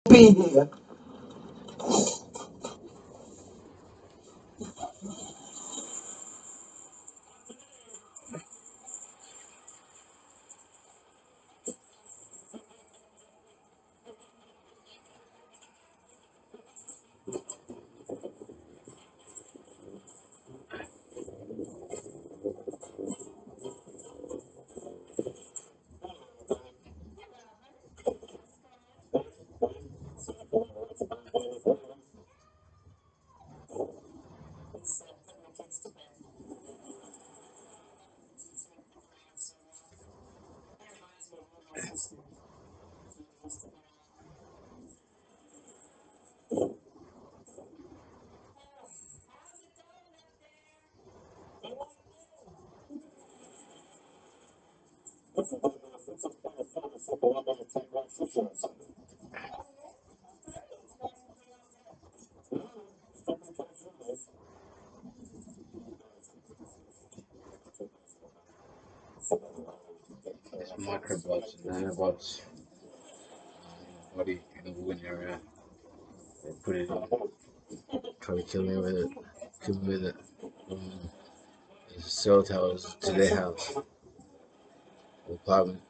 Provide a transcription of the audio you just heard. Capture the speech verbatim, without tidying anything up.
be here. It's microbots and nanobots uh, in your body, in the organ area. They put it in, try to kill me with it, kill me with it. Um, there's cell towers to their house, apartment.